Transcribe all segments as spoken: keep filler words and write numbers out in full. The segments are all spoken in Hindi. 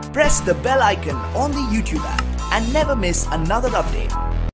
Press the bell icon on the YouTube app and never miss another update.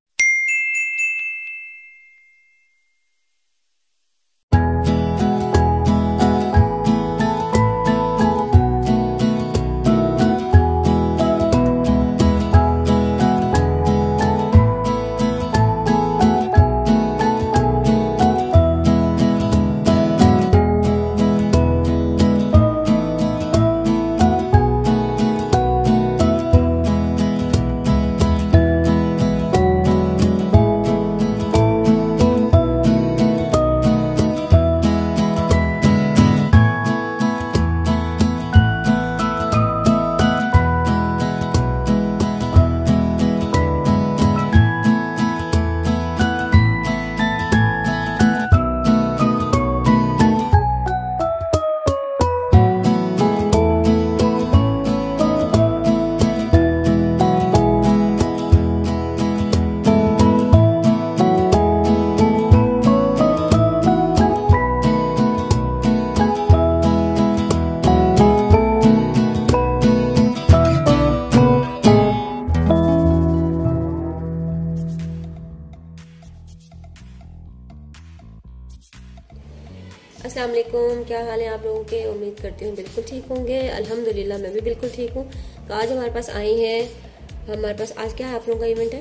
अस्सलाम वालेकुम, क्या हाल है आप लोगों के। उम्मीद करती हूँ बिल्कुल ठीक होंगे। अल्हम्दुलिल्लाह मैं भी बिल्कुल ठीक हूँ। तो आज हमारे पास आई हैं, हमारे पास आज क्या है, आप लोगों का इवेंट है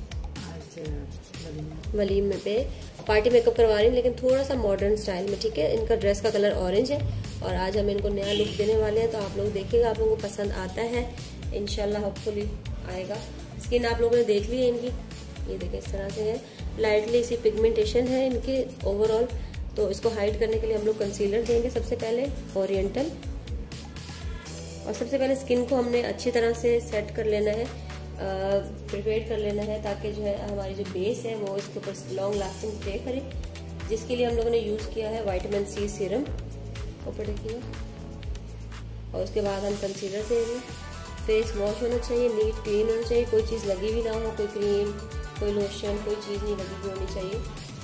आज वलीम में पे पार्टी मेकअप करवा रही हूँ, लेकिन थोड़ा सा मॉडर्न स्टाइल में। ठीक है, इनका ड्रेस का कलर ऑरेंज है और आज हम इनको नया लुक देने वाले हैं। तो आप लोग देखिएगा, आप लोगों को पसंद आता है इंशाल्लाह, होपफुली आएगा। स्किन आप लोगों ने देख ली है इनकी, ये देखें इस तरह से है, लाइटली सी पिगमेंटेशन है इनकी ओवरऑल। तो इसको हाइड करने के लिए हम लोग कंसीलर देंगे सबसे पहले, ओरिएंटल। और सबसे पहले स्किन को हमने अच्छी तरह से सेट कर लेना है, प्रिपेयर कर लेना है, ताकि जो है हमारी जो बेस है वो इसके ऊपर लॉन्ग लास्टिंग स्टे करे, जिसके लिए हम लोगों ने यूज़ किया है विटामिन सी सीरम। ऊपर देखिए, और उसके बाद हम कंसीलर देंगे। फेस वॉश होना चाहिए, नीट क्लीन होना चाहिए, कोई चीज़ लगी हुई ना हो, कोई क्रीम, कोई लोशन, कोई चीज़ नहीं लगी हुई होनी चाहिए।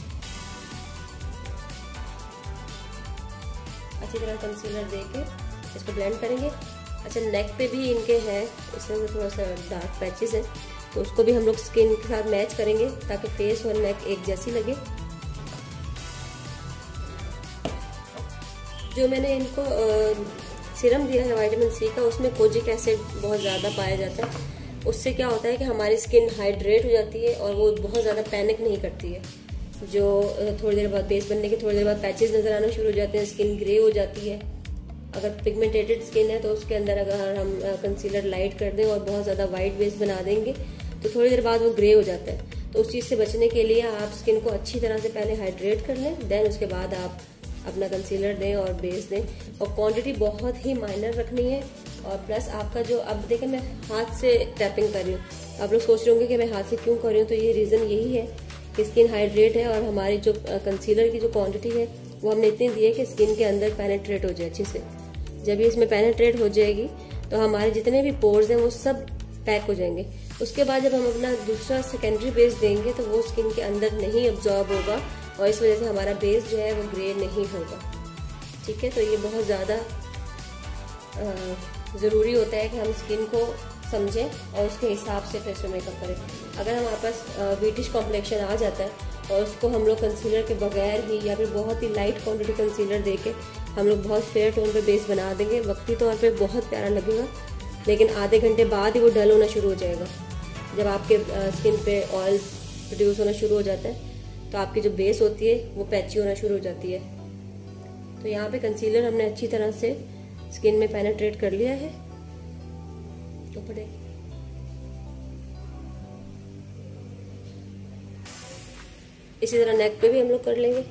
अच्छी तरह कंसीलर देके इसको ब्लेंड करेंगे। अच्छा, नेक पे भी इनके हैं, इसमें थोड़ा सा डार्क पैचेस हैं, तो उसको भी हम लोग स्किन के साथ मैच करेंगे ताकि फेस और नेक एक जैसी लगे। जो मैंने इनको सीरम दिया है विटामिन सी का, उसमें कोजिक एसिड बहुत ज़्यादा पाया जाता है। उससे क्या होता है कि हमारी स्किन हाइड्रेट हो जाती है और वो बहुत ज़्यादा पैनिक नहीं करती है। जो थोड़ी देर बाद बेस बनने के थोड़ी देर बाद पैचेस नज़र आना शुरू हो जाते हैं, स्किन ग्रे हो जाती है। अगर पिगमेंटेटेड स्किन है तो उसके अंदर अगर हम कंसीलर लाइट कर दें और बहुत ज़्यादा वाइट बेस बना देंगे तो थोड़ी देर बाद वो ग्रे हो जाता है। तो उस चीज़ से बचने के लिए आप स्किन को अच्छी तरह से पहले हाइड्रेट कर लें, देन उसके बाद आप अपना कंसीलर दें और बेस दें। और क्वांटिटी बहुत ही माइनर रखनी है। और प्लस आपका जो, अब देखें मैं हाथ से टैपिंग कर रही हूँ, आप लोग सोच रहे होंगे कि मैं हाथ से क्यों कर रही हूँ, तो ये रीज़न यही है कि स्किन हाइड्रेट है और हमारी जो कंसीलर की जो क्वांटिटी है वो हमने इतनी दी है कि स्किन के अंदर पेनेट्रेट हो जाए अच्छे से। जब ये इसमें पेनेट्रेट हो जाएगी तो हमारे जितने भी पोर्स हैं वो सब पैक हो जाएंगे। उसके बाद जब हम अपना दूसरा सेकेंडरी बेस देंगे तो वो स्किन के अंदर नहीं अब्जॉर्ब होगा और इस वजह से हमारा बेस जो है वो ग्रे नहीं होगा। ठीक है, तो ये बहुत ज़्यादा ज़रूरी होता है कि हम स्किन को समझें और उसके हिसाब से फेस मेकअप करें। अगर हमारे पास व्हीटिश कॉम्प्लेक्शन आ जाता है और उसको हम लोग कंसीलर के बगैर ही या फिर बहुत ही लाइट क्वांटिटी कंसीलर देके हम लोग बहुत फेयर टोन पे बेस बना देंगे, वक्ती तौर पे बहुत प्यारा लगेगा, लेकिन आधे घंटे बाद ही वो डल होना शुरू हो जाएगा। जब आपके स्किन पे ऑयल प्रोड्यूस होना शुरू हो जाता है तो आपकी जो बेस होती है वो पैची होना शुरू हो जाती है। तो यहाँ पे कंसीलर हमने अच्छी तरह से स्किन में पेनेट्रेट कर लिया है। तो पड़े इसी तरह नेक पे भी हम लोग कर लेंगे।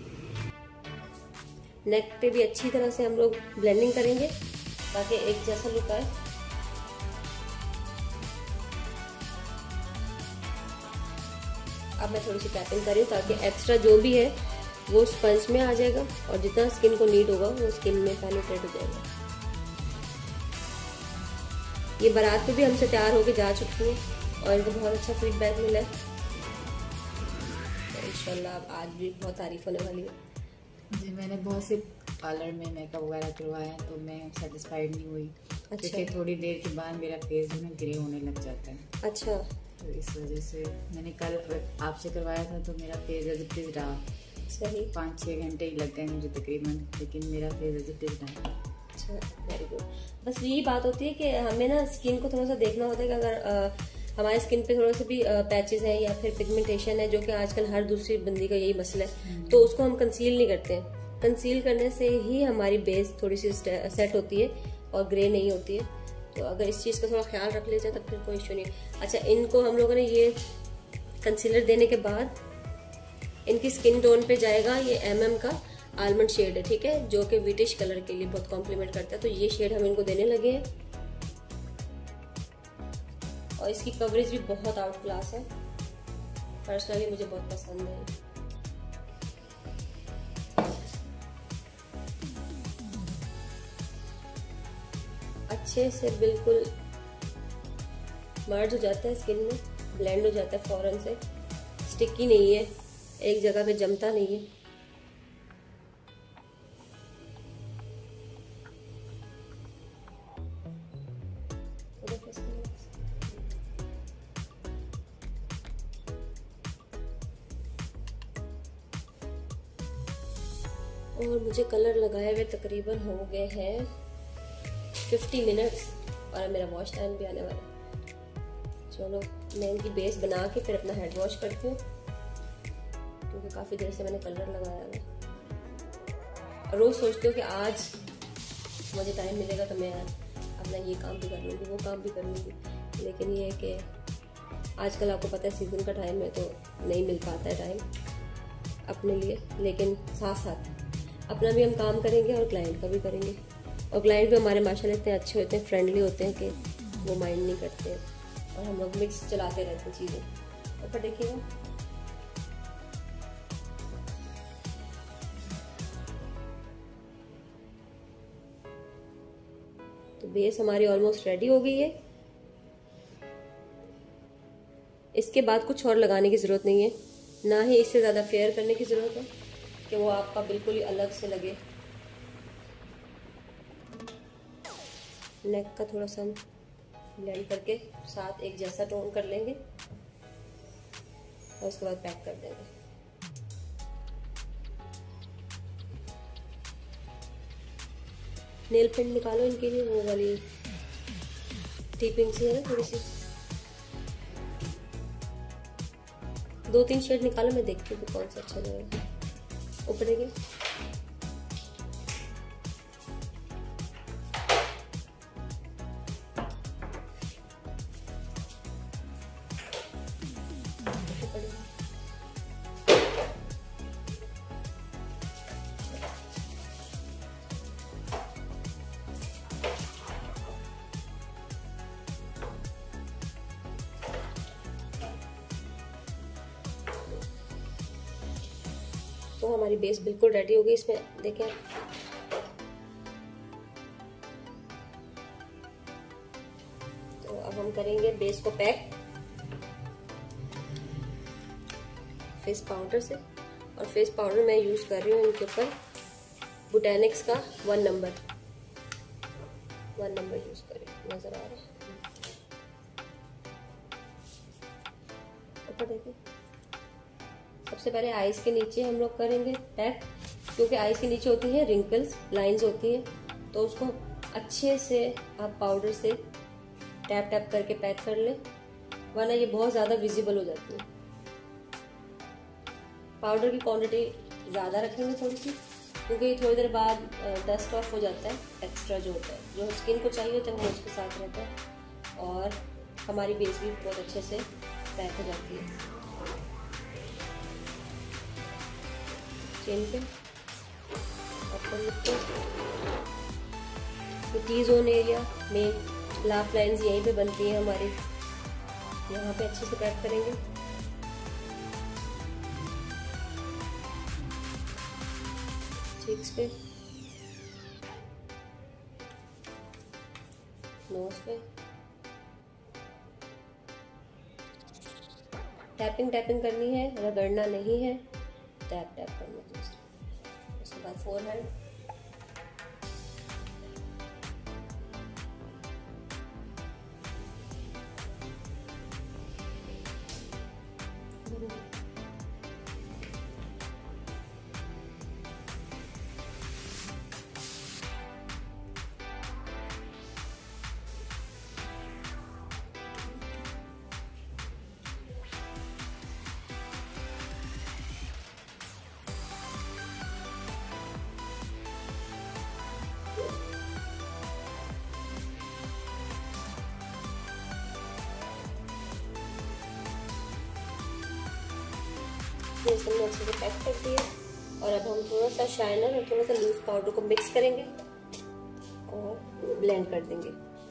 नेक पे भी अच्छी तरह से हम लोग ब्लेंडिंग करेंगे ताकि एक जैसा लुक आए। अब मैं थोड़ी सी टैपिंग कर रही हूँ ताकि एक्स्ट्रा जो भी है वो स्पंज में आ जाएगा और जितना स्किन को नीड होगा वो स्किन में पेनिट्रेट हो जाएगा। ये बारात पे भी हमसे तैयार होके जा चुकी है और इनको बहुत अच्छा फीडबैक मिला है। तो इंशाल्लाह अब आज भी बहुत तारीफ होने वाली है। जी, मैंने बहुत से पार्लर में मेकअप वगैरह करवाया तो मैं सेटिस्फाइड नहीं हुई, अच्छा। क्योंकि थोड़ी देर के बाद मेरा फेस जो है ग्रे होने लग जाता है। अच्छा, तो इस वजह से मैंने कल आपसे करवाया था तो मेरा फेस एज इट इज रहा। सही। पाँच छः घंटे ही लग गए मुझे तकरीबन, लेकिन मेरा फेस एज इट इज रहा। अच्छा, वेरी गुड। बस यही बात होती है कि हमें ना स्किन को थोड़ा सा देखना होता है कि अगर आ, हमारे स्किन पे थोड़े से भी पैचेस हैं या फिर पिगमेंटेशन है, जो कि आजकल हर दूसरी बंदी का यही मसला है, तो उसको हम कंसील नहीं करते हैं। कंसील करने से ही हमारी बेस थोड़ी सी सेट होती है और ग्रे नहीं होती है। तो अगर इस चीज़ का थोड़ा ख्याल रख लिया जाए तो फिर कोई इशू नहीं। अच्छा, इनको हम लोगों ने ये कंसीलर देने के बाद इनकी स्किन टोन पे जाएगा ये एम एम का आलमंड शेड है, ठीक है, जो कि विटिश कलर के लिए बहुत कॉम्प्लीमेंट करता है। तो ये शेड हम इनको देने लगे हैं और इसकी कवरेज भी बहुत आउट क्लास है। पर्सनली मुझे बहुत पसंद है। अच्छे से बिल्कुल मर्ज हो जाता है स्किन में, ब्लेंड हो जाता है फौरन से, स्टिकी नहीं है, एक जगह पे जमता नहीं है। और मुझे कलर लगाए हुए तकरीबन हो गए हैं फिफ्टी मिनट्स और मेरा वॉश टाइम भी आने वाला है। चलो मैं इनकी बेस बना के फिर अपना हेड वॉश करती हूँ, क्योंकि काफ़ी देर से मैंने कलर लगाया है। रोज़ सोचती हूँ कि आज मुझे टाइम मिलेगा तो मैं अपना ये काम भी कर लूँगी, वो काम भी कर लूँगी, लेकिन ये है कि आजकल आपको पता है सीज़न का टाइम है तो नहीं मिल पाता है टाइम अपने लिए। लेकिन साथ साथ अपना भी हम काम करेंगे और क्लाइंट का भी करेंगे। और क्लाइंट भी हमारे माशाल्लाह इतने अच्छे होते हैं, फ्रेंडली होते हैं कि वो माइंड नहीं करते और हम लोग मिक्स चलाते रहते हैं चीज़ें। और फिर देखिएगा तो बेस हमारी ऑलमोस्ट रेडी हो गई है। इसके बाद कुछ और लगाने की ज़रूरत नहीं है, ना ही इससे ज़्यादा फेयर करने की ज़रूरत है कि वो आपका बिल्कुल ही अलग से लगे। नेक का थोड़ा सा ब्लेंड करके साथ एक जैसा टोन कर लेंगे और उसके बाद पैक कर देंगे। नेल पेंट निकालो इनके लिए, वो वाली टिपिंग सी है ना थोड़ी सी, दो तीन शेड निकालो, मैं देखती हूँ कौन सा अच्छा लगेगा। उपड़ेंगे तो हमारी बेस बिल्कुल रेडी हो गई। इसमें देखें तो अब हम करेंगे बेस को पैक फेस पाउडर से। और फेस पाउडर मैं यूज कर रही हूँ इनके ऊपर बोटैनिक्स का one number one number use कर रही हूँ, नजर आ रहा है ऊपर देखिए। सबसे पहले आईज के नीचे हम लोग करेंगे पैक, क्योंकि आईज के नीचे होती है रिंकल्स, लाइंस होती है, तो उसको अच्छे से आप पाउडर से टैप टैप करके पैक कर लें, वरना ये बहुत ज़्यादा विजिबल हो जाती है। पाउडर की क्वांटिटी ज़्यादा रखेंगे थोड़ी सी, क्योंकि थोड़ी देर बाद डस्ट ऑफ हो जाता है, एक्स्ट्रा जो होता है, जो स्किन को चाहिए होता है वो उसके साथ रहता है और हमारी बेस भी बहुत अच्छे से पैक हो जाती है। चेन पे टी जोन एरिया में लाफ लाइंस यहीं पे बनती है हमारी, यहाँ पे अच्छे से पैक करेंगे। चीक्स पे, नोज पे टैपिंग टैपिंग करनी है, रगड़ना नहीं है, टैप टैप करना। उसके बाद फोरहेड, बेसन में अच्छे से पैक कर दिया। और अब हम थोड़ा सा शाइनर और थोड़ा सा लूज पाउडर को मिक्स करेंगे और ब्लेंड कर देंगे।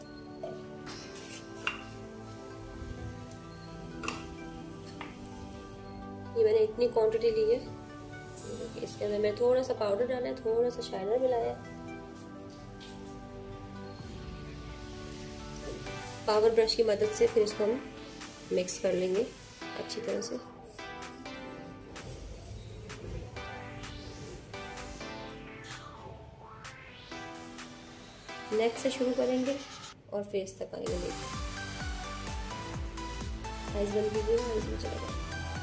ये मैंने इतनी क्वांटिटी ली है। इसके अंदर मैंने थोड़ा सा पाउडर डाला है, थोड़ा सा शाइनर मिलाया है। पावर ब्रश की मदद से फिर इसको हम मिक्स कर लेंगे अच्छी तरह से। नेक से शुरू करेंगे और फेस तक आएंगे। आइज बंद कीजिए, आइज में चला जाए।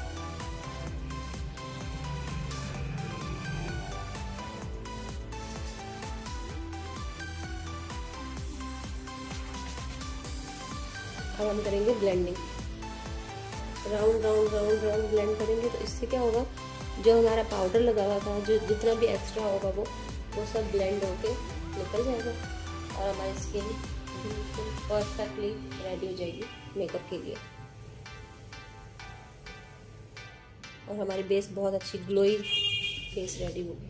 अब हम करेंगे blending. Round round round round blend करेंगे तो इससे क्या होगा, जो हमारा पाउडर लगा हुआ था, जो जितना भी एक्स्ट्रा होगा वो वो सब ब्लेंड होके निकल जाएगा और हमारी स्किन बिल्कुल परफेक्टली रेडी हो जाएगी मेकअप के लिए। और हमारी बेस बहुत अच्छी ग्लोई फेस रेडी होगी।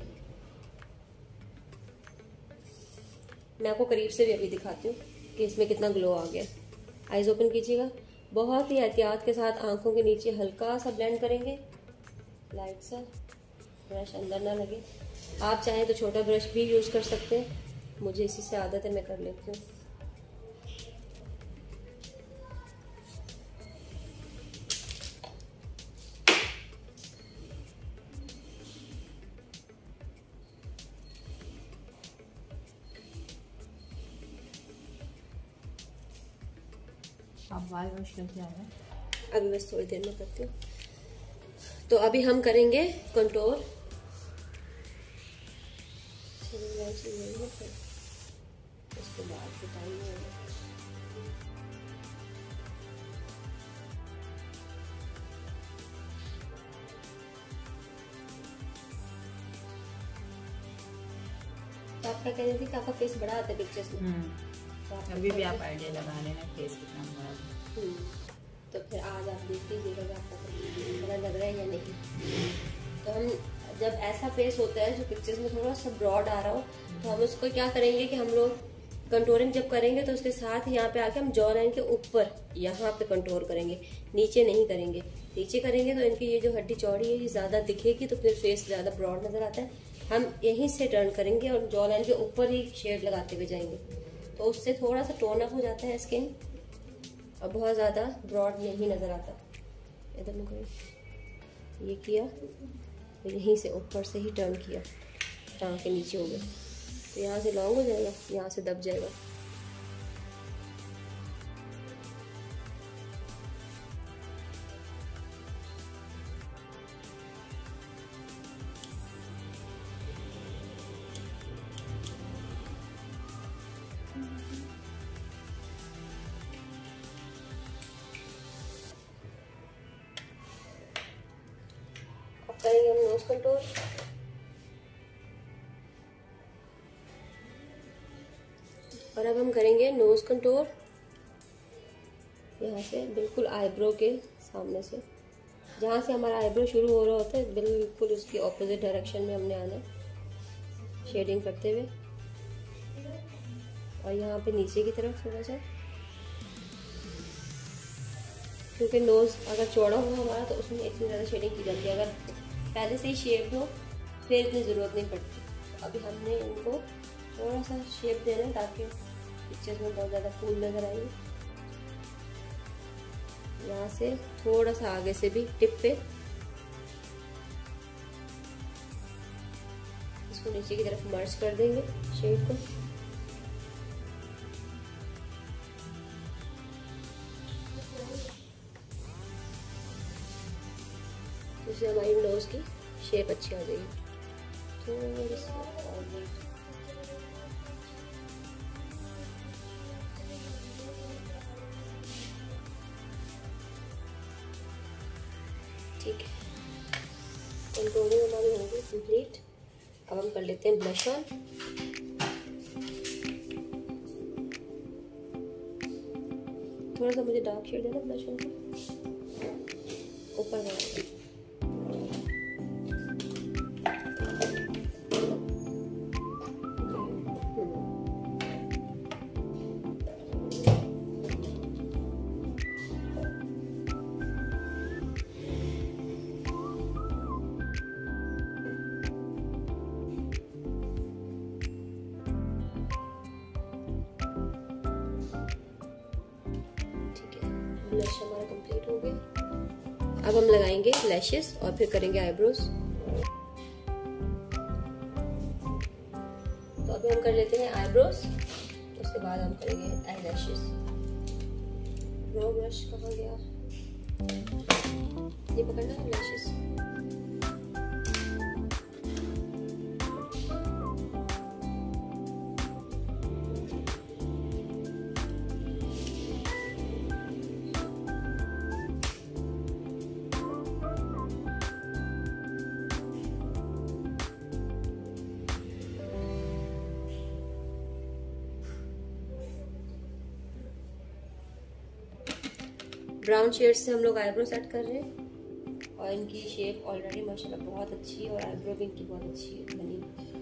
मैं आपको करीब से भी अभी दिखाती हूँ कि इसमें कितना ग्लो आ गया। आइज ओपन कीजिएगा। बहुत ही एहतियात के साथ आंखों के नीचे हल्का सा ब्लेंड करेंगे, लाइट सा, ब्रश अंदर ना लगे। आप चाहें तो छोटा ब्रश भी यूज़ कर सकते हैं, मुझे इसी से आदत है, मैं कर लेती हूँ। आप बाल वॉश करके आ रहे हैं? अभी बस थोड़ी देर में करती हूँ। तो अभी हम करेंगे कंटूर। उसके बाद तो आपका कहना थी कि आपका फेस बड़ा आता है पिक्चर्स में, तो अभी भी आप आइडिया लगा लेना फेस कितना बड़ा है। तो फिर आज आप देख लीजिएगा कि आपको बड़ा लग रहा है या नहीं। तो हम जब ऐसा फेस होता है जो पिक्चर्स में थोड़ा सा ब्रॉड आ रहा हो, तो हम उसको क्या करेंगे कि हम लोग कंटूरिंग जब करेंगे तो उसके साथ यहाँ पे आके हम जॉ लाइन के ऊपर यहाँ पे कंटूर करेंगे, नीचे नहीं करेंगे। नीचे करेंगे तो इनकी ये जो हड्डी चौड़ी है ये ज़्यादा दिखेगी, तो फिर फेस ज़्यादा ब्रॉड नज़र आता है। हम यहीं से टर्न करेंगे और जॉ लाइन के ऊपर ही शेड लगाते हुए जाएंगे, तो उससे थोड़ा सा टोन अप हो जाता है स्किन और बहुत ज़्यादा ब्रॉड नहीं नज़र आता। इधर में कोई ये किया, तो यहीं से ऊपर से ही टर्न किया, टांग के नीचे हो गया, तो यहाँ से लॉन्ग हो जाएगा, यहाँ से दब जाएगा। अब करेंगे हम नोज कंटूर। और अब हम करेंगे नोज कंटूर यहाँ से बिल्कुल आईब्रो के सामने से, जहाँ से हमारा आईब्रो शुरू हो रहा होता है बिल्कुल उसकी ऑपोजिट डायरेक्शन में हमने आना है शेडिंग करते हुए। और यहाँ पे नीचे की तरफ थोड़ा सा, क्योंकि नोज अगर चौड़ा हो हमारा तो उसमें इतनी ज़्यादा शेडिंग की जाती है, अगर पहले से ही शेप हो फिर इतनी ज़रूरत नहीं पड़ती। तो अभी हमने इनको थोड़ा सा शेप देना है ताकि पिक्चर्स में बहुत ज़्यादा फूल नज़र आएंगे। यहाँ से थोड़ा सा आगे से भी टिप पे इसको नीचे की तरफ मर्ज कर देंगे शेड को। इससे हमारी नोज की शेप अच्छी आ जाएगी। थोड़ी सी और ठीक है, कंटूरिंग हमारी होगी कंप्लीट। अब हम कर लेते हैं ब्लश ऑन। थोड़ा सा मुझे डार्क शेड देना ब्लश ऑन का ऊपर वाला। ब्लश हमारा कंप्लीट हो गया। अब हम लगाएंगे लैशेस और फिर करेंगे आईब्रोज। तो अभी हम कर लेते हैं आईब्रोज, उसके बाद हम करेंगे आई लैशेस। ब्रो ब्रश कहाँ गया? ये पकड़ना है लैशेस। ब्राउन शेड से हम लोग आईब्रो सेट कर रहे हैं और इनकी शेप ऑलरेडी माशाल्लाह बहुत अच्छी है और आईब्रो भी इनकी बहुत अच्छी बनी।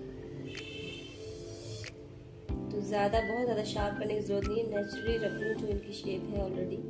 तो ज़्यादा बहुत ज़्यादा शार्प करने की जरूरत नहीं है, नेचुरली रख लूँ जो इनकी शेप है ऑलरेडी।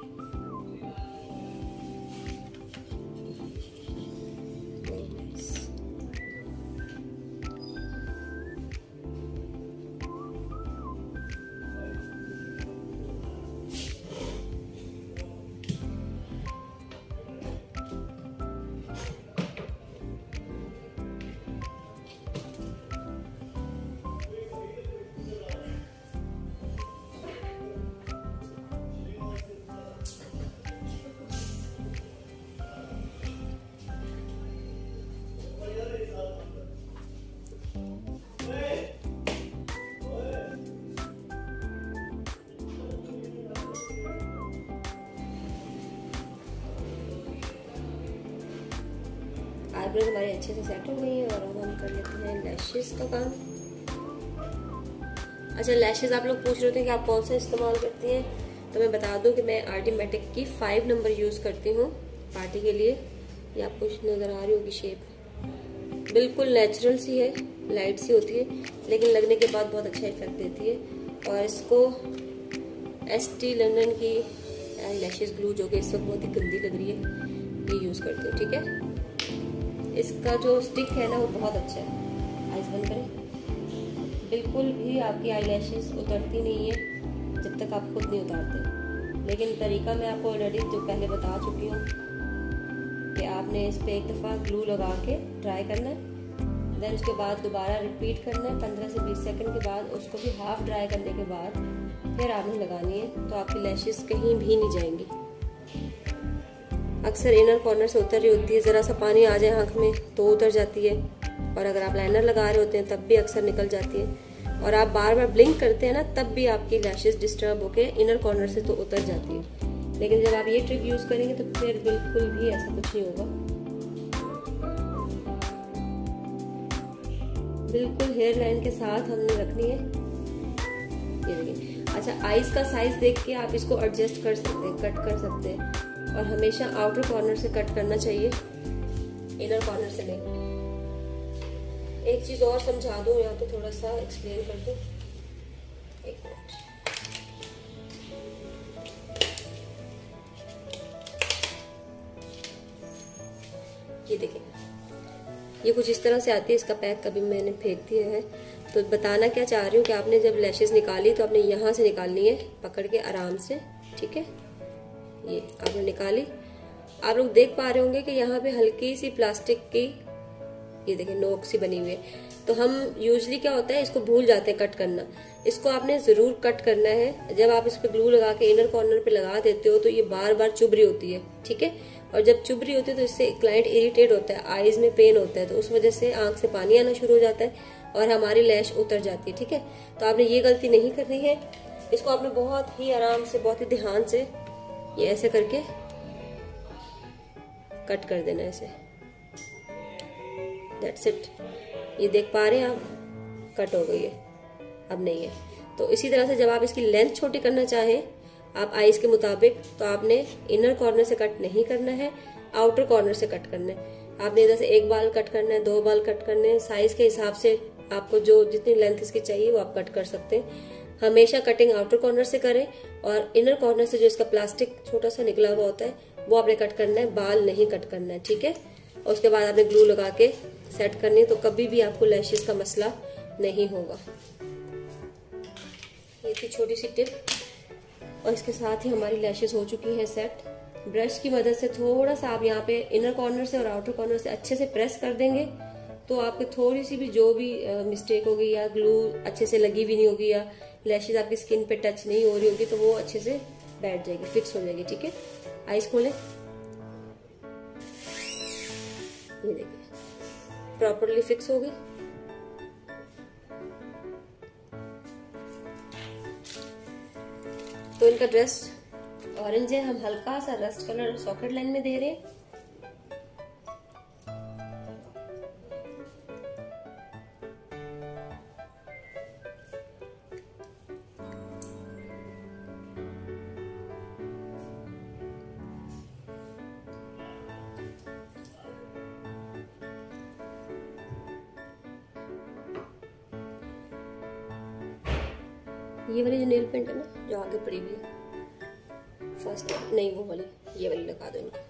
आईब्रोज हमारे अच्छे से सेट हो गई है और अब हम कर लेते हैं लैशेस का काम। अच्छा, लैशेस आप लोग पूछ रहे थे कि आप कौन सा इस्तेमाल करती हैं, तो मैं बता दूं कि मैं आर्टिमेटिक की फाइव नंबर यूज़ करती हूँ पार्टी के लिए। ये आपको नज़र आ रही होगी शेप, बिल्कुल नेचुरल सी है, लाइट सी होती है लेकिन लगने के बाद बहुत अच्छा इफेक्ट देती है। और इसको एस टी लंदन की आई लैशेस ग्लू जो कि इस वक्त बहुत ही गंदी लग रही है, ये यूज़ करती हूँ। ठीक है, इसका जो स्टिक है ना वो बहुत अच्छा है। आइज बंद करें। बिल्कुल भी आपकी आई लैशेस उतरती नहीं है जब तक आप खुद नहीं उतारते, लेकिन तरीका मैं आपको ऑलरेडी जो पहले बता चुकी हूँ कि आपने इस पर एक दफ़ा ग्लू लगा के ट्राई करना है, देन उसके बाद दोबारा रिपीट करना है पंद्रह से बीस सेकंड के बाद, उसको भी हाफ ड्राई करने के बाद फिर आपने लगानी है, तो आपकी लैशेस कहीं भी नहीं जाएंगी। अक्सर इनर कॉर्नर से उतर रही होती है, ज़रा सा पानी आ जाए आँख में तो उतर जाती है, और अगर आप लाइनर लगा रहे होते हैं तब भी अक्सर निकल जाती है, और आप बार बार ब्लिंक करते हैं ना तब भी आपकी लैशेस डिस्टर्ब होके इनर कॉर्नर से तो उतर जाती है। लेकिन जब आप ये ट्रिक यूज़ करेंगे तो फिर बिल्कुल भी ऐसा कुछ नहीं होगा। बिल्कुल हेयर लाइन के साथ हमने रखनी है। ये देखिए। अच्छा, आईज का साइज देख के आप इसको एडजस्ट कर सकते हैं, कट कर सकते हैं, और हमेशा आउटर कॉर्नर से कट करना चाहिए, इनर कॉर्नर से नहीं। एक चीज और समझा दूं या तो थोड़ा सा एक्सप्लेन कर दूं। एक मिनट। ये देखिए, ये कुछ इस तरह से आती है, इसका पैक कभी मैंने फेंक दिया है। तो बताना क्या चाह रही हूँ कि आपने जब लैशेस निकाली तो आपने यहाँ से निकालनी है पकड़ के आराम से। ठीक है, ये आपने निकाली। आप लोग देख पा रहे होंगे कि यहाँ पे हल्की सी प्लास्टिक की ये देखिए नोक सी बनी हुई है। तो हम यूजली क्या होता है, इसको भूल जाते हैं कट करना। इसको आपने जरूर कट करना है। जब आप इस पे ग्लू लगा के इनर कॉर्नर पे लगा देते हो तो ये बार बार चुभ रही होती है। ठीक है, और जब चुभ रही होती है तो इससे क्लाइंट इरिटेट होता है, आईज में पेन होता है, तो उस वजह से आंख से पानी आना शुरू हो जाता है और हमारी लैश उतर जाती है। ठीक है, तो आपने ये गलती नहीं करनी है। इसको आपने बहुत ही आराम से, बहुत ही ध्यान से ये ऐसे करके कट कर देना, ऐसे। That's it. ये देख पा रहे हैं आप, कट हो गई है, अब नहीं है। तो इसी तरह से जब आप इसकी लेंथ छोटी करना चाहें आप आईज के मुताबिक, तो आपने इनर कॉर्नर से कट नहीं करना है, आउटर कॉर्नर से कट करना है। आपने इधर से एक बाल कट करना है, दो बाल कट करने हैं, साइज के हिसाब से आपको जो जितनी लेंथ इसकी चाहिए वो आप कट कर सकते हैं। हमेशा कटिंग आउटर कॉर्नर से करें, और इनर कॉर्नर से जो इसका प्लास्टिक छोटा सा निकला हुआ होता है वो आपने कट करना है, बाल नहीं कट करना है। ठीक है, और उसके बाद आपने ग्लू लगा के सेट करनी है, तो कभी भी आपको लैशेस का मसला नहीं होगा। ये थी छोटी सी टिप। और इसके साथ ही हमारी लैशेस हो चुकी हैं सेट। ब्रश की मदद से थोड़ा सा आप यहाँ पे इनर कॉर्नर से और आउटर कॉर्नर से अच्छे से प्रेस कर देंगे तो आपके थोड़ी सी भी जो भी मिस्टेक होगी या ग्लू अच्छे से लगी भी नहीं होगी या लैशेज आपकी स्किन पे टच नहीं हो रही होगी तो वो अच्छे से बैठ जाएगी, फिक्स हो जाएगी। ठीक है, आईज खोलें। ये देखिए प्रॉपरली फिक्स हो गई। तो इनका ड्रेस ऑरेंज है, हम हल्का सा रस्ट कलर सॉकेट लाइन में दे रहे हैं। ये वाली जो नेल पेंट है ना जो आगे पड़ी हुई है फर्स्ट, नहीं वो वाली, ये वाली लगा दो इनको।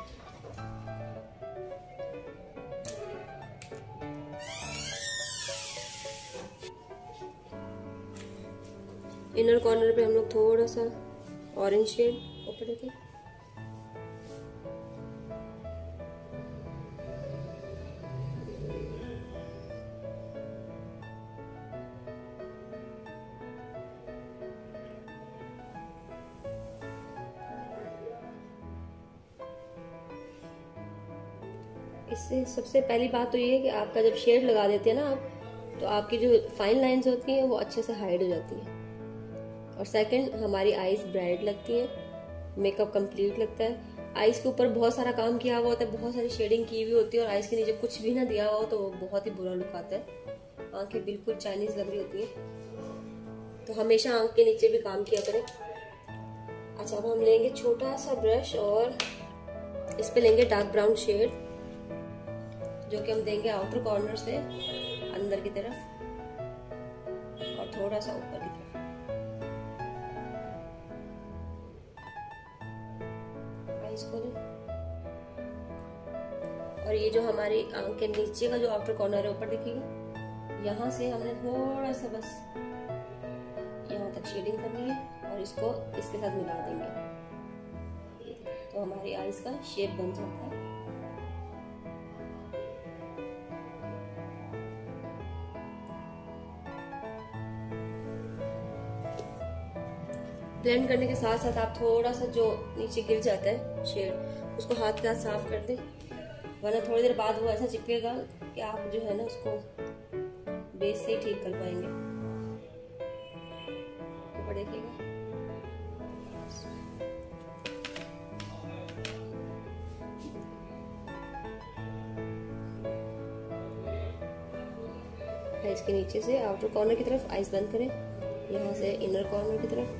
इनर कॉर्नर पे हम लोग थोड़ा सा ऑरेंज शेड ऊपर देखिए। इससे सबसे पहली बात तो ये है कि आपका जब शेड लगा देते हैं ना आप, तो आपकी जो फाइन लाइंस होती हैं वो अच्छे से हाइड हो जाती हैं। और सेकंड, हमारी आईज ब्राइट लगती है, मेकअप कंप्लीट लगता है। आईज के ऊपर बहुत सारा काम किया हुआ होता है, बहुत सारी शेडिंग की हुई होती है और आईज के नीचे कुछ भी ना दिया हुआ हो तो वो बहुत ही बुरा लुक आता है। आंखें बिल्कुल चाइनीज लग रही होती है, तो हमेशा आंख के नीचे भी काम किया करें। अच्छा, अब हम लेंगे छोटा सा ब्रश और इस पे लेंगे डार्क ब्राउन शेड जो कि हम देंगे आउटर कॉर्नर से अंदर की तरफ और थोड़ा सा ऊपर की तरफ। आईज खोलें और ये जो हमारी आंख के नीचे का जो आउटर कॉर्नर है ऊपर देखिएगा, यहाँ से हमने थोड़ा सा बस यहाँ तक शेडिंग करनी है और इसको इसके साथ मिला देंगे तो हमारी आईज का शेप बन जाता है। ब्लेंड करने के साथ साथ आप थोड़ा सा जो नीचे गिर जाता है शेड उसको हाथ के साथ साफ कर दें, वरना थोड़ी देर बाद वो ऐसा चिपकेगा कि आप जो है ना उसको बेस से ही ठीक कर पाएंगे। ऊपर देखिएगा, इसके नीचे से आउटर कॉर्नर की तरफ आईज बंद करें, यहाँ से इनर कॉर्नर की तरफ।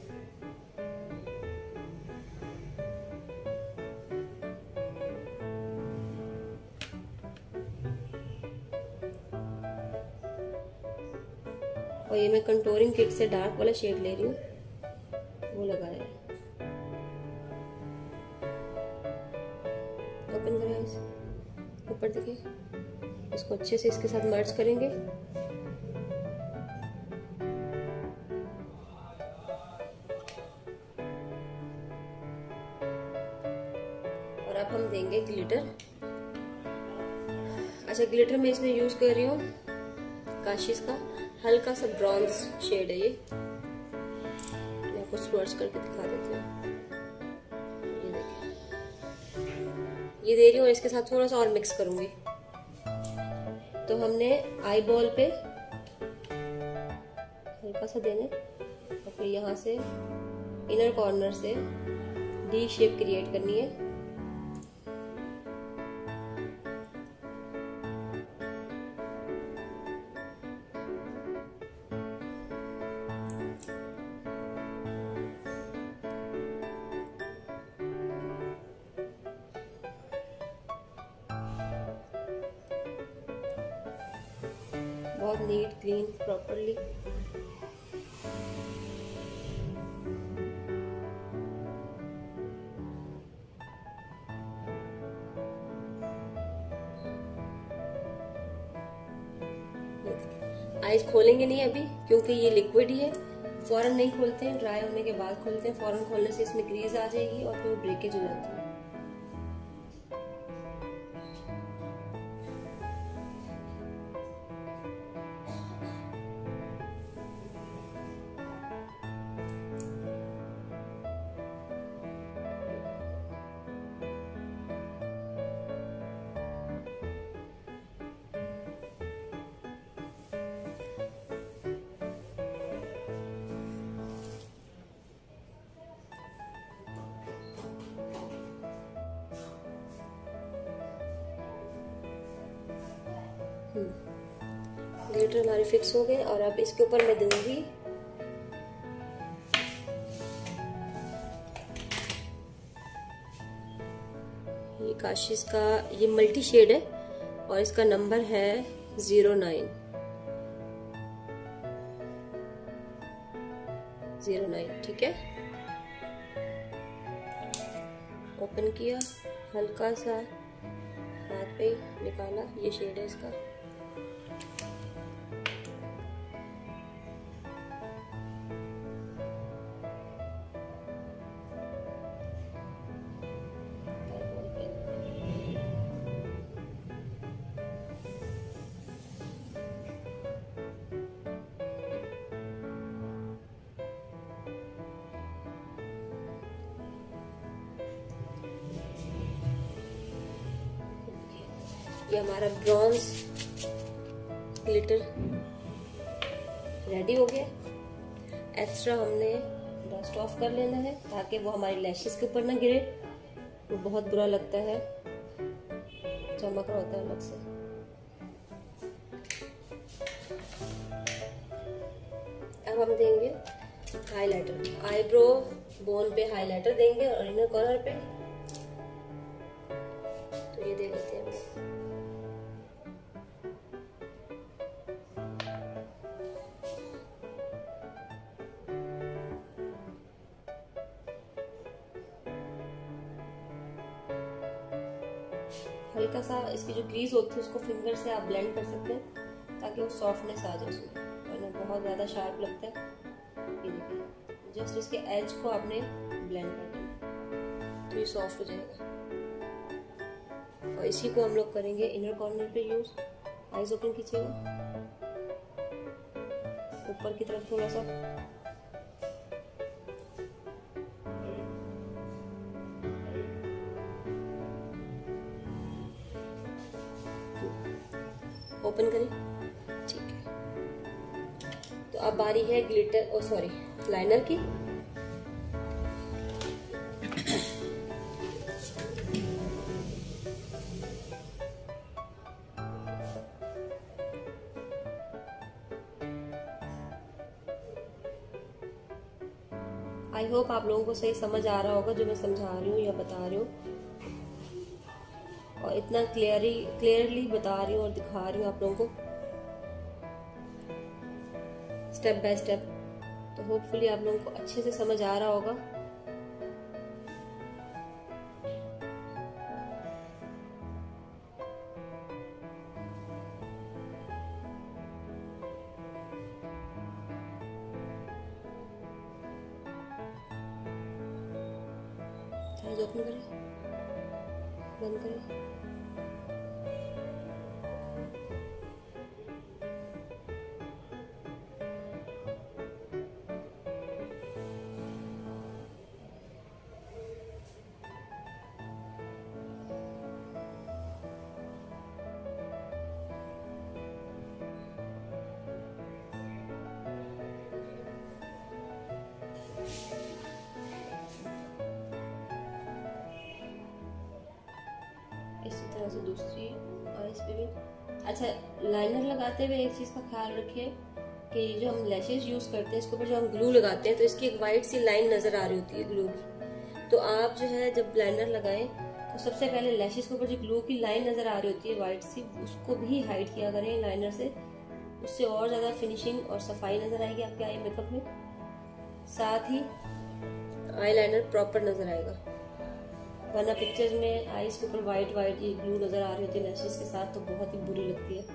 और ये मैं कंटूरिंग किट से डार्क वाला शेड ले रही हूँ, वो लगाया है। ओपन करें इसे, ऊपर देखिए, इसको अच्छे से इसके साथ मर्ज करेंगे। और अब हम देंगे ग्लिटर। अच्छा, ग्लिटर मैं इसमें यूज कर रही हूँ काशिश का हल्का सा ब्रॉन्ज शेड है, ये मैं आपको स्वर्च करके दिखा देती हूँ। ये देखिए, ये दे रही हूँ और इसके साथ थोड़ा सा और मिक्स करूंगी। तो हमने आई बॉल पे हल्का सा देने और फिर यहाँ से इनर कॉर्नर से डी शेप क्रिएट करनी है। बहुत नीट क्लीन प्रॉपरली। आईज खोलेंगे नहीं अभी क्योंकि ये लिक्विड ही है, फौरन नहीं खोलते हैं, ड्राई होने के बाद खोलते हैं। फौरन खोलने से इसमें ग्रीज आ जाएगी और फिर ब्रेकेज हो जाती है। ग्लिटर हमारे फिक्स हो गए और अब इसके ऊपर मैं दूंगी ये काशिश का, ये मल्टी शेड है और इसका नंबर है जीरो नाइन जीरो नाइन। ठीक है, ओपन किया, हल्का सा हाथ पे निकाला, ये शेड है इसका। ये हमारा ब्रॉन्ज ग्लिटर रेडी हो गया। एक्स्ट्रा हमने डस्ट ऑफ कर लेना है ताकि वो हमारी लैशेस के ऊपर ना गिरे, वो बहुत बुरा लगता है, चमक रहा होता है अलग से। अब हम देंगे हाइलाइटर, आईब्रो बोन पे हाइलाइटर देंगे और इनर कॉर्नर पे, तो ये दे लेते हैं। हल्का सा इसकी जो क्रीज होती है उसको फिंगर से आप ब्लेंड कर सकते हैं ताकि वो सॉफ्टनेस आ जाए उसमें, वरना बहुत ज़्यादा शार्प लगता है। ये देखिए, जस्ट इसके एज को आपने ब्लेंड कर देना तो ये सॉफ्ट हो जाएगा। और इसी को हम लोग करेंगे इनर कॉर्नर पे यूज। आइज ओपन कीजिएगा, ऊपर की तरफ थोड़ा सा, ओपन करें। ठीक है, तो अब बारी है ग्लिटर ओ सॉरी लाइनर की। आई होप आप लोगों को सही समझ आ रहा होगा जो मैं समझा रही हूँ या बता रही हूँ, और इतना क्लियरली क्लियरली बता रही हूँ और दिखा रही हूँ आप लोगों को स्टेप बाय स्टेप, तो होपफुली आप लोगों को अच्छे से समझ आ रहा होगा। ओपन करें, बंद करें। इसी तरह से दूसरी आईज पे भी। अच्छा, लाइनर लगाते हुए एक चीज का ख्याल रखिए कि जो हम लैशेज यूज करते हैं इसके ऊपर जो हम ग्लू लगाते हैं तो इसकी एक वाइट सी लाइन नजर आ रही होती है ग्लू की। तो आप जो है जब लाइनर लगाएं तो सबसे पहले लैशेज के ऊपर जो ग्लू की लाइन नजर आ रही होती है वाइट सी, उसको भी हाइड किया करें लाइनर से। उससे और ज्यादा फिनिशिंग और सफाई नजर आएगी आपके आई मेकअप में, साथ ही आई लाइनर प्रॉपर नजर आएगा। वरना पिक्चर्स में आईज के ऊपर वाइट वाइट ये ग्लू नजर आ रही होती है लैशेज के साथ, तो बहुत ही बुरी लगती है।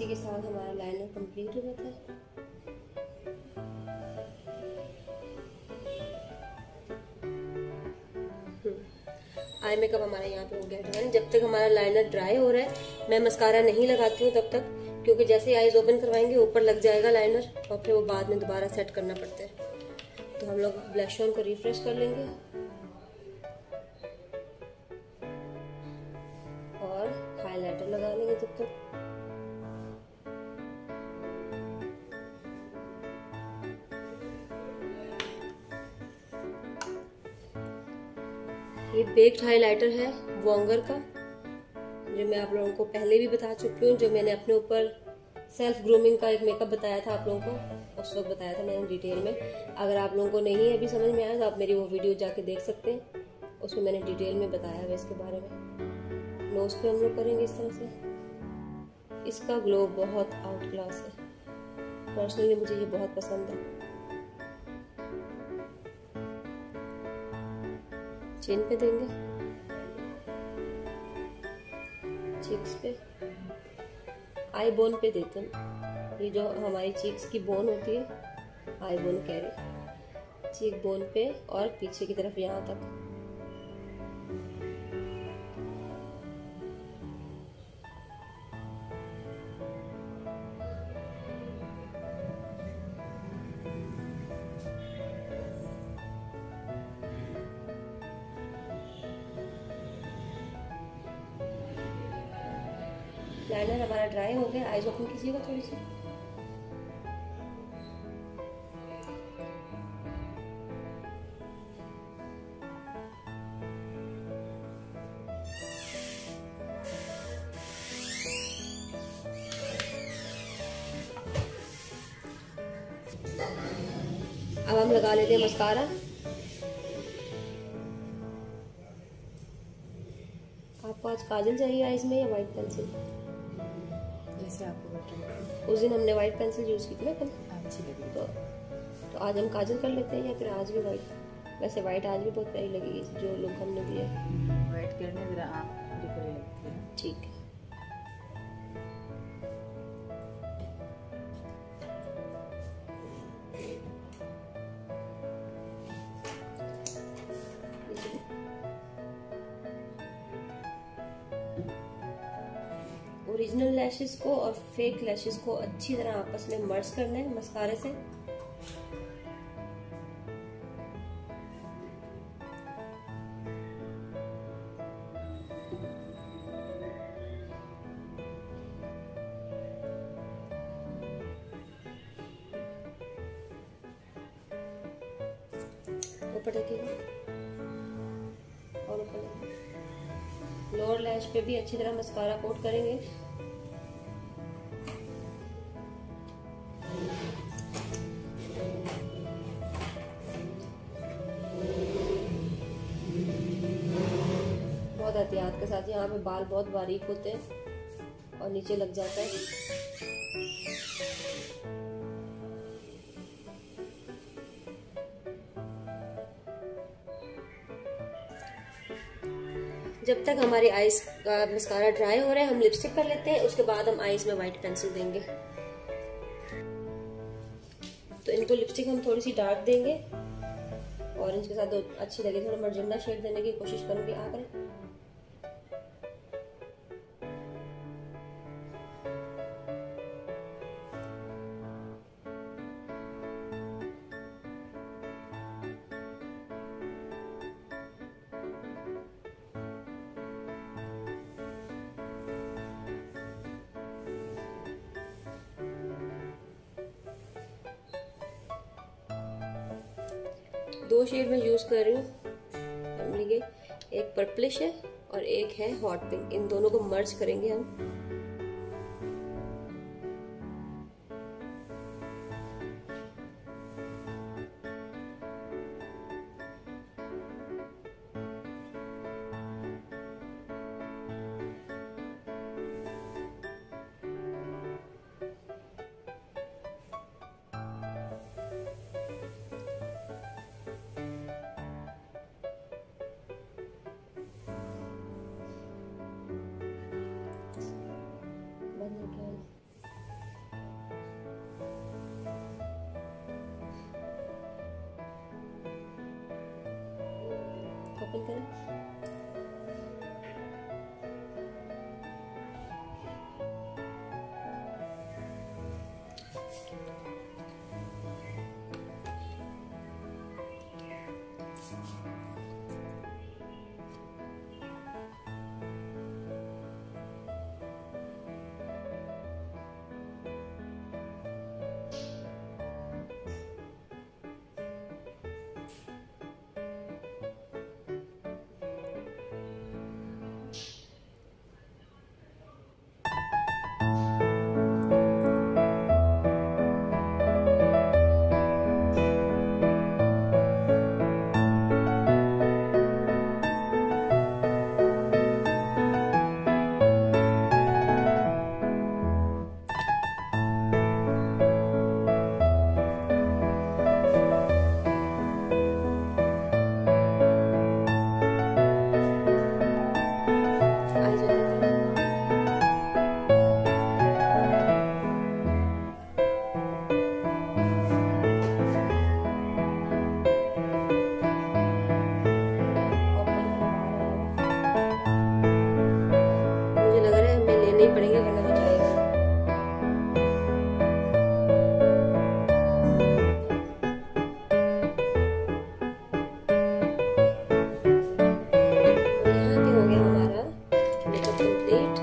इसी के साथ हमारा लाइनर कंप्लीट हो जाता है। आई मेकअप हमारा यहाँ पे हो गया है। जब तक हमारा लाइनर ड्राई हो रहा है मैं मस्कारा नहीं लगाती हूँ तब तक, क्योंकि जैसे ही आईज ओपन करवाएंगे ऊपर लग जाएगा लाइनर और फिर वो बाद में दोबारा सेट करना पड़ता है। तो हम लोग ब्लश ऑन को रिफ्रेश कर लेंगे और हाइलाइटर लगा लेंगे तब तक। ये बेक्ड हाइलाइटर है वोंगर का, जो मैं आप लोगों को पहले भी बता चुकी हूँ। जो मैंने अपने ऊपर सेल्फ ग्रूमिंग का एक मेकअप बताया था आप लोगों को, उस वक्त बताया था मैंने डिटेल में। अगर आप लोगों को नहीं अभी समझ में आया तो आप मेरी वो वीडियो जाके देख सकते हैं, उसमें मैंने डिटेल में बताया है इसके बारे में। नोज पे हम लोग करेंगे इस तरह से। इसका ग्लो बहुत आउट क्लास है, पर्सनली मुझे ये बहुत पसंद है। चिन पे देंगे, चीक्स पे, आई बोन पे देते हैं। ये जो हमारी चीक्स की बोन होती है, आई बोन कह रही, चीक बोन पे और पीछे की तरफ यहाँ तक। लाइनर हमारा ड्राई हो गया। आईज ओपन कीजिएगा थोड़ी सी। अब हम लगा लेते हैं मस्कारा। आपको आज काजल चाहिए आईज में या वाइट पेंसिल? जैसे आपको बेटर। उस दिन हमने वाइट पेंसिल यूज की थी ना कल, अच्छी लगी तो, तो आज हम काजल कर लेते हैं या फिर आज भी वाइट? वैसे वाइट आज भी बहुत प्यारी लगेगी जो लुक हमने दिया। वाइट करने जरा आँख पूरी पूरी लगती है। ठीक है। ओरिजिनल लैशेस को और फेक लैशेस को अच्छी तरह आपस में मर्ज करना है मस्कारे से। ऊपर देखिएगा और ऊपर लोअर लैश पे भी अच्छी तरह मस्कारा कोट करेंगे। बहुत एहतियात के साथ। यहाँ पे बाल बहुत बारीक होते हैं और नीचे लग जाता है। जब तक हमारी आईज का मस्कारा ड्राई हो रहा है हम लिपस्टिक कर लेते हैं। उसके बाद हम आईज में वाइट पेंसिल देंगे। तो इनको लिपस्टिक हम थोड़ी सी डार्क देंगे, ऑरेंज के साथ अच्छी लगे। थोड़ा मर्जेंडा शेड देने की कोशिश करूंगी। आ करें दो शेड में यूज कर रही हूँ। एक पर्पलिश है और एक है हॉट पिंक। इन दोनों को मर्ज करेंगे हम। ओपन करें। नहीं पड़ेगा वरना हो जाएगा। यहाँ पे हो गया हमारा मेकअप कंप्लीट।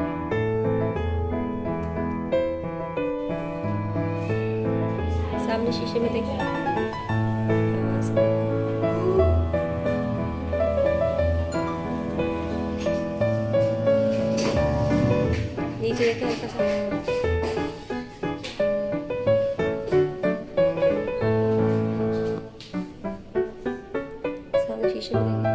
सामने शीशे में देखिए। नीचे देखिए हल्का सा। सामने शीशे में देखिए।